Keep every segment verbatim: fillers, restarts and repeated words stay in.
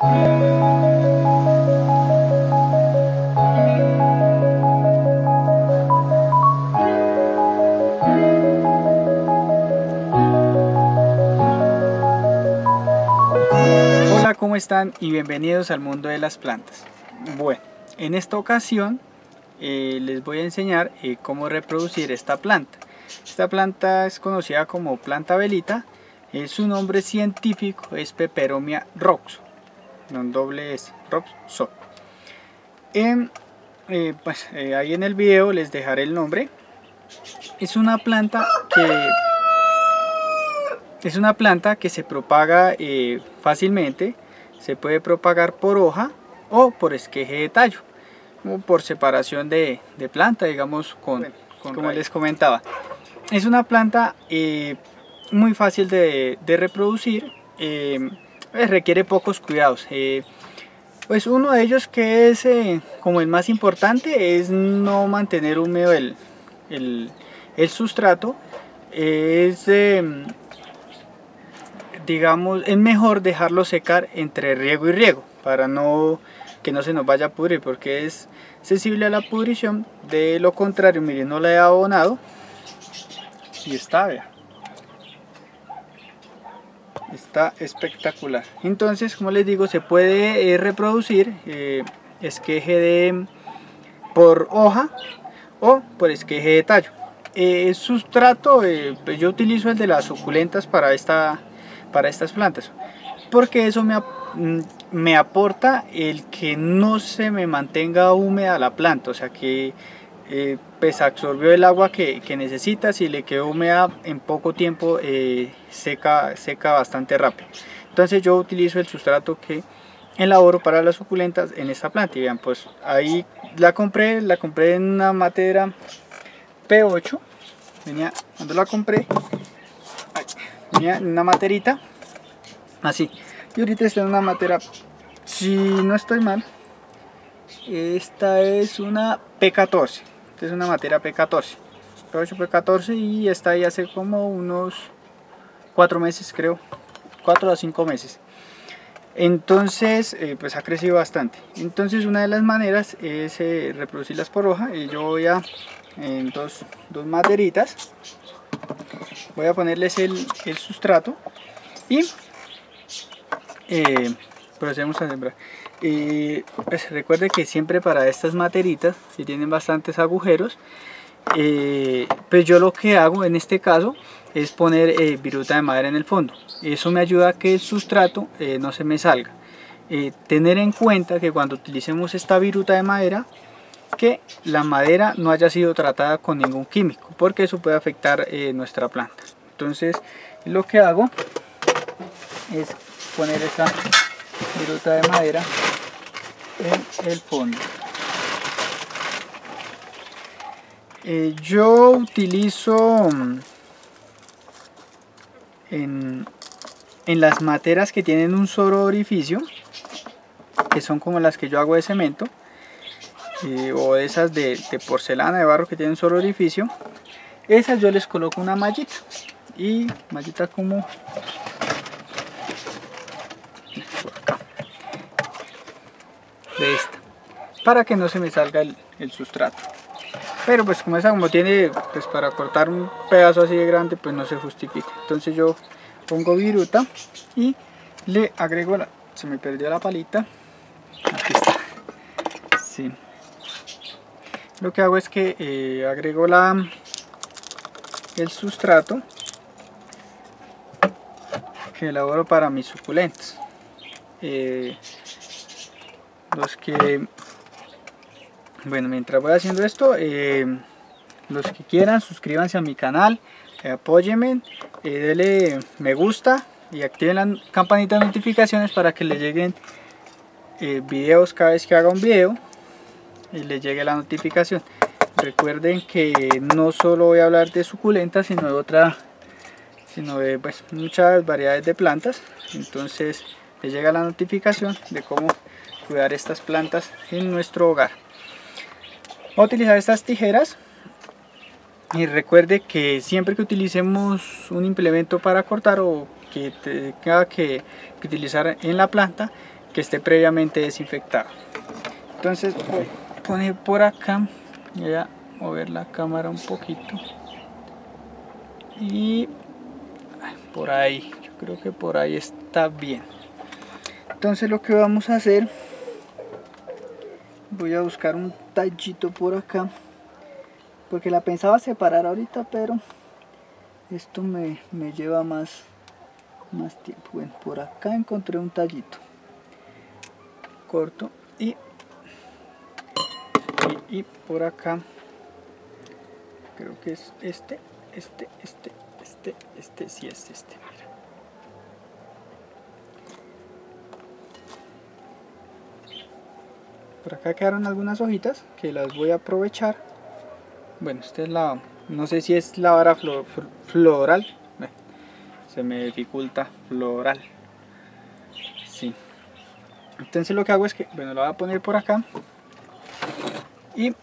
Hola, ¿cómo están? Y bienvenidos al mundo de las plantas. Bueno, en esta ocasión eh, les voy a enseñar eh, cómo reproducir esta planta. Esta planta es conocida como planta velita. Eh, su nombre científico es Peperomia roxo, con doble S, roxo. Eh, eh, pues, eh, ahí en el video les dejaré el nombre. Es una planta que es una planta que se propaga eh, fácilmente. Se puede propagar por hoja o por esqueje de tallo, o por separación de, de planta, digamos, con, bueno, con como raíz. Les comentaba. Es una planta eh, muy fácil de, de reproducir, eh, pues requiere pocos cuidados. Eh, pues uno de ellos, que es eh, como el más importante, es no mantener húmedo el, el, el sustrato. Es eh, digamos, es mejor dejarlo secar entre riego y riego para no que no se nos vaya a pudrir, porque es sensible a la pudrición. De lo contrario, miren, no la he abonado y está, vea, está espectacular. Entonces, como les digo, se puede eh, reproducir eh, esqueje de por hoja o por esqueje de tallo. Eh, el sustrato, eh, pues yo utilizo el de las suculentas para esta para estas plantas, porque eso me, me aporta el que no se me mantenga húmeda la planta, o sea que eh, pues absorbió el agua que, que necesita. Si le quedó húmeda en poco tiempo, eh, seca, seca bastante rápido. Entonces yo utilizo el sustrato que elaboro para las suculentas en esta planta. Y vean, pues ahí la compré, la compré en una matera P ocho, venía, cuando la compré, venía en una materita así, y ahorita está en una matera, si no estoy mal, esta es una P catorce. Esta es una matera P catorce, P ocho, P catorce, y está ahí hace como unos cuatro meses, creo, cuatro a cinco meses. Entonces eh, pues ha crecido bastante. Entonces una de las maneras es eh, reproducirlas por hoja. Y yo voy a en dos, dos materitas, voy a ponerles el, el sustrato y eh, procedemos a sembrar. Eh, pues recuerde que siempre para estas materitas, si tienen bastantes agujeros, eh, pues yo lo que hago en este caso es poner eh, viruta de madera en el fondo. Eso me ayuda a que el sustrato eh, no se me salga. Eh, tener en cuenta que cuando utilicemos esta viruta de madera, que la madera no haya sido tratada con ningún químico, porque eso puede afectar eh, nuestra planta. Entonces lo que hago es poner esa viruta de madera en el fondo. Eh, yo utilizo en, en las materas que tienen un solo orificio, que son como las que yo hago de cemento, Eh, o esas de, de porcelana, de barro, que tienen solo orificio, esas yo les coloco una mallita, y mallita como por acá, de esta, para que no se me salga el, el sustrato. Pero pues como esa como tiene pues para cortar un pedazo así de grande, pues no se justifica. Entonces yo pongo viruta y le agrego la, se me perdió la palita, aquí está, sí. Lo que hago es que eh, agrego la, el sustrato que elaboro para mis suculentas. Eh, los que, bueno, mientras voy haciendo esto, eh, los que quieran, suscríbanse a mi canal, eh, apóyenme, eh, denle me gusta y activen la campanita de notificaciones para que les lleguen eh, videos cada vez que haga un video y les llegue la notificación. Recuerden que no solo voy a hablar de suculentas, sino de otra, sino de pues, muchas variedades de plantas. Entonces les llega la notificación de cómo cuidar estas plantas en nuestro hogar. Voy a utilizar estas tijeras, y recuerde que siempre que utilicemos un implemento para cortar o que tenga que, que utilizar en la planta, que esté previamente desinfectado. Entonces voy a poner por acá, voy a mover la cámara un poquito y por ahí, yo creo que por ahí está bien. Entonces lo que vamos a hacer, voy a buscar un tallito por acá, porque la pensaba separar ahorita, pero esto me, me lleva más, más tiempo. Bueno, por acá encontré un tallito corto y, y, y por acá creo que es este, este, este, este, este, sí es este, mira. Por acá quedaron algunas hojitas que las voy a aprovechar. Bueno, esta es la, no sé si es la vara flor, floral, se me dificulta, floral, sí. Entonces lo que hago es que, bueno, lo voy a poner por acá y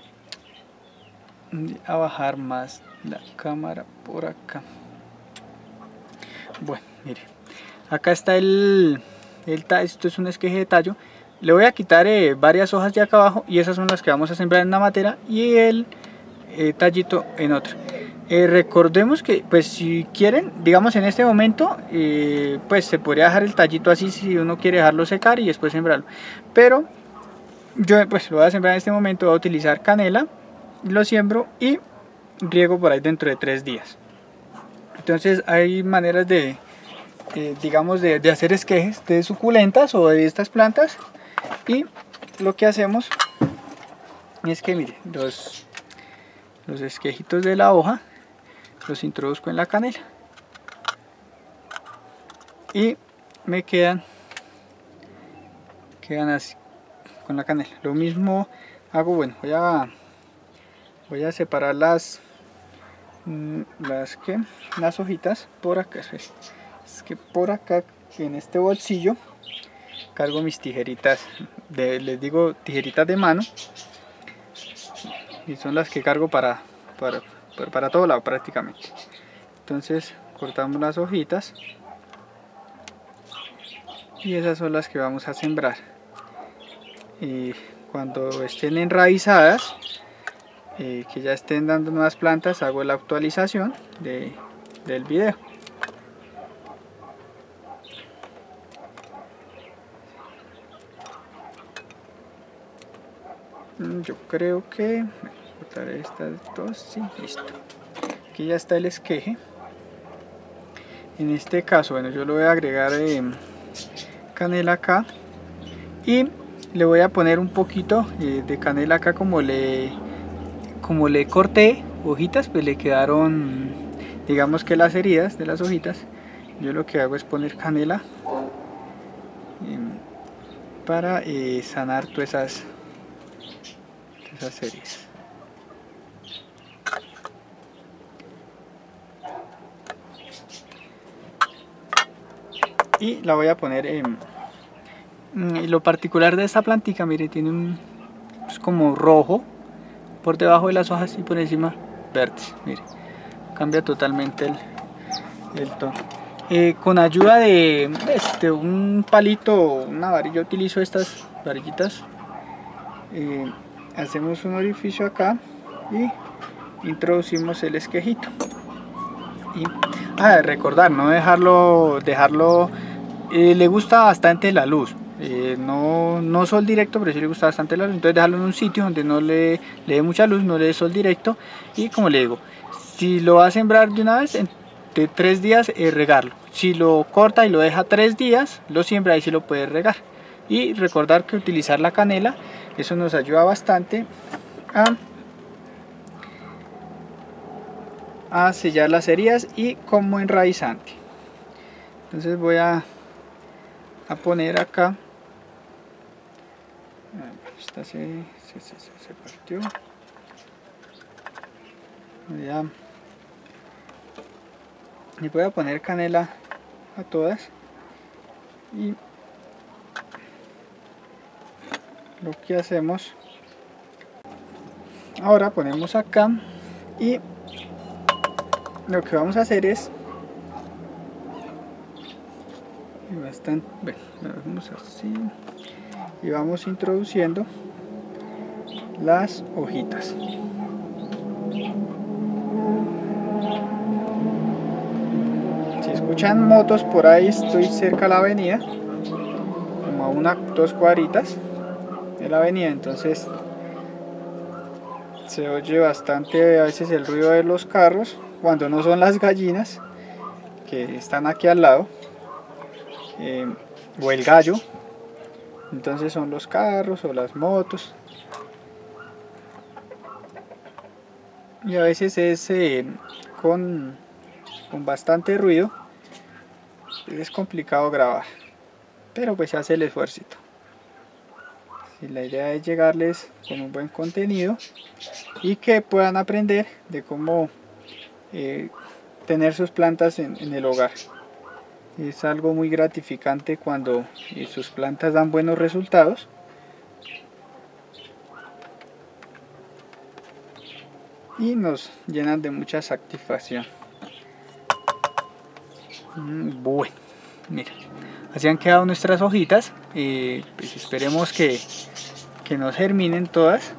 a bajar más la cámara por acá. Bueno, mire, acá está el, el esto es un esqueje de tallo. Le voy a quitar eh, varias hojas de acá abajo y esas son las que vamos a sembrar en una matera y el eh, tallito en otra. Eh, recordemos que pues si quieren, digamos en este momento eh, pues se podría dejar el tallito así si uno quiere dejarlo secar y después sembrarlo, pero yo pues lo voy a sembrar en este momento. Voy a utilizar canela, lo siembro y riego por ahí dentro de tres días. Entonces hay maneras de eh, digamos de, de hacer esquejes de suculentas o de estas plantas, y lo que hacemos es que mire, los, los esquejitos de la hoja los introduzco en la canela y me quedan quedan así con la canela. Lo mismo hago, bueno, voy a voy a separar las las que las hojitas por acá. Es que por acá en este bolsillo cargo mis tijeritas de, les digo tijeritas de mano, y son las que cargo para para para todo lado prácticamente. Entonces cortamos las hojitas y esas son las que vamos a sembrar. Y cuando estén enraizadas, eh, que ya estén dando nuevas plantas, hago la actualización de, del video. Yo creo que cortaré estas dos, sí, listo. Aquí ya está el esqueje. En este caso, bueno, yo le voy a agregar eh, canela acá y le voy a poner un poquito eh, de canela acá. Como le como le corté hojitas, pues le quedaron, digamos que las heridas de las hojitas. Yo lo que hago es poner canela eh, para eh, sanar todas esas, esas heridas. Y la voy a poner en... Y lo particular de esta plantica, mire, tiene un... es como rojo por debajo de las hojas y por encima verde. Mire, cambia totalmente el, el tono. Eh, con ayuda de este, un palito, una varilla, yo utilizo estas varillitas. Eh, hacemos un orificio acá y introducimos el esquejito. Y ah, recordar, no dejarlo, dejarlo eh, le gusta bastante la luz, eh, no, no sol directo, pero sí le gusta bastante la luz. Entonces dejarlo en un sitio donde no le, le dé mucha luz, no le dé sol directo. Y como le digo, si lo va a sembrar de una vez, en de tres días eh, regarlo. Si lo corta y lo deja tres días, lo siembra, y sí lo puede regar. Y recordar que utilizar la canela, eso nos ayuda bastante a a sellar las heridas y como enraizante. Entonces voy a, a poner acá, esta se, se, se, se partió, voy a, y voy a poner canela a todas. Y lo que hacemos ahora, ponemos acá y lo que vamos a hacer es y bastante, bueno, lo hacemos así y vamos introduciendo las hojitas. Si escuchan motos por ahí, estoy cerca de la avenida, como a una dos cuadritas de la avenida, entonces se oye bastante a veces el ruido de los carros cuando no son las gallinas que están aquí al lado, eh, o el gallo, entonces son los carros o las motos, y a veces es eh, con, con bastante ruido, es complicado grabar, pero pues se hace el esfuerzo. Si la idea es llegarles con un buen contenido y que puedan aprender de cómo eh, tener sus plantas en, en el hogar. Es algo muy gratificante cuando eh, sus plantas dan buenos resultados. Y nos llenan de mucha satisfacción. Mm, bueno, mira, así han quedado nuestras hojitas. Eh, pues esperemos que, que nos germinen todas.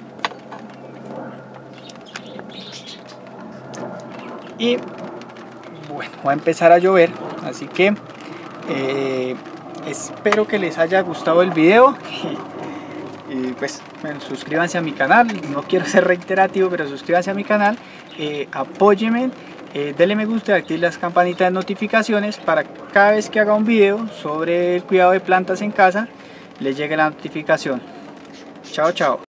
Y bueno, va a empezar a llover, así que eh, espero que les haya gustado el video. Y pues bueno, suscríbanse a mi canal, no quiero ser reiterativo, pero suscríbanse a mi canal, eh, apóyenme, eh, denle me gusta y activen las campanitas de notificaciones para que cada vez que haga un video sobre el cuidado de plantas en casa les llegue la notificación. Chao, chao.